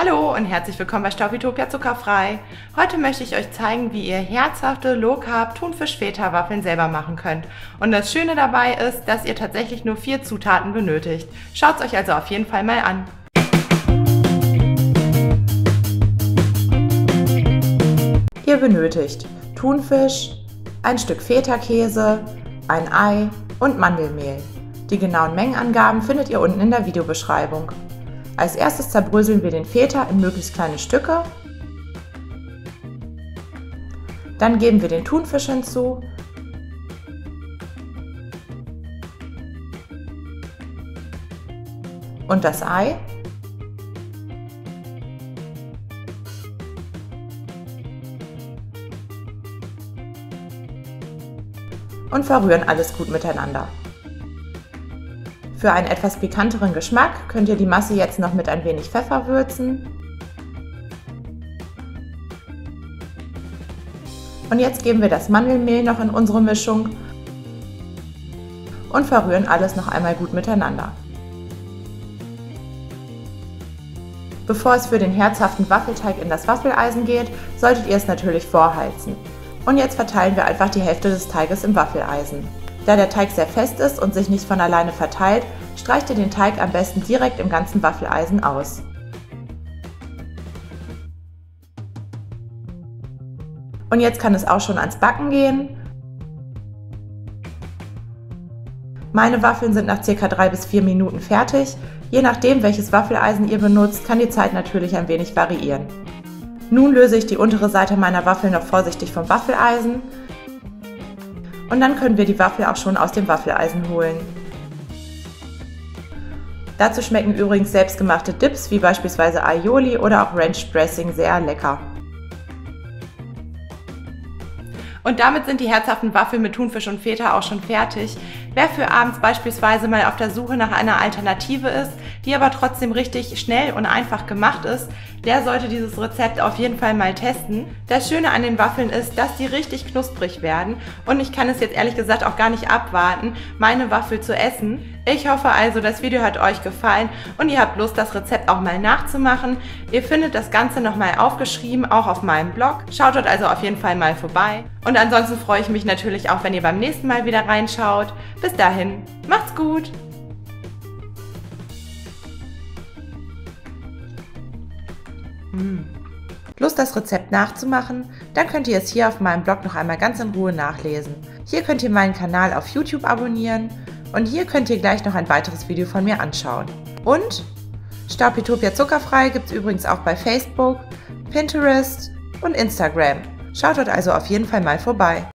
Hallo und herzlich willkommen bei Staufitopia Zuckerfrei. Heute möchte ich euch zeigen, wie ihr herzhafte Low-Carb Thunfisch-Feta-Waffeln selber machen könnt. Und das Schöne dabei ist, dass ihr tatsächlich nur 4 Zutaten benötigt. Schaut es euch also auf jeden Fall mal an. Ihr benötigt Thunfisch, ein Stück Feta-Käse, ein Ei und Mandelmehl. Die genauen Mengenangaben findet ihr unten in der Videobeschreibung. Als erstes zerbröseln wir den Feta in möglichst kleine Stücke. Dann geben wir den Thunfisch hinzu. Und das Ei. Und verrühren alles gut miteinander. Für einen etwas pikanteren Geschmack könnt ihr die Masse jetzt noch mit ein wenig Pfeffer würzen. Und jetzt geben wir das Mandelmehl noch in unsere Mischung und verrühren alles noch einmal gut miteinander. Bevor es für den herzhaften Waffelteig in das Waffeleisen geht, solltet ihr es natürlich vorheizen. Und jetzt verteilen wir einfach die Hälfte des Teiges im Waffeleisen. Da der Teig sehr fest ist und sich nicht von alleine verteilt, streicht ihr den Teig am besten direkt im ganzen Waffeleisen aus. Und jetzt kann es auch schon ans Backen gehen. Meine Waffeln sind nach ca. 3 bis 4 Minuten fertig. Je nachdem, welches Waffeleisen ihr benutzt, kann die Zeit natürlich ein wenig variieren. Nun löse ich die untere Seite meiner Waffel noch vorsichtig vom Waffeleisen. Und dann können wir die Waffel auch schon aus dem Waffeleisen holen. Dazu schmecken übrigens selbstgemachte Dips wie beispielsweise Aioli oder auch Ranch Dressing sehr lecker. Und damit sind die herzhaften Waffeln mit Thunfisch und Feta auch schon fertig. Wer für abends beispielsweise mal auf der Suche nach einer Alternative ist, die aber trotzdem richtig schnell und einfach gemacht ist, der sollte dieses Rezept auf jeden Fall mal testen. Das Schöne an den Waffeln ist, dass die richtig knusprig werden und ich kann es jetzt ehrlich gesagt auch gar nicht abwarten, meine Waffel zu essen. Ich hoffe also, das Video hat euch gefallen und ihr habt Lust, das Rezept auch mal nachzumachen. Ihr findet das Ganze nochmal aufgeschrieben, auch auf meinem Blog. Schaut dort also auf jeden Fall mal vorbei. Und ansonsten freue ich mich natürlich auch, wenn ihr beim nächsten Mal wieder reinschaut. Bis dahin, macht's gut! Lust, das Rezept nachzumachen? Dann könnt ihr es hier auf meinem Blog noch einmal ganz in Ruhe nachlesen. Hier könnt ihr meinen Kanal auf YouTube abonnieren und hier könnt ihr gleich noch ein weiteres Video von mir anschauen. Und Staufitopia Zuckerfrei gibt es übrigens auch bei Facebook, Pinterest und Instagram. Schaut dort also auf jeden Fall mal vorbei.